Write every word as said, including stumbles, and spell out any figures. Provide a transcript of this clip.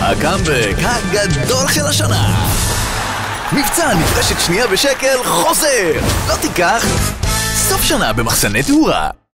הקאמבק הגדול של השנה. מבצע נפרשת שנייה בשקל חוזר. לא תיקח. סוף שנה במחסני תאורה.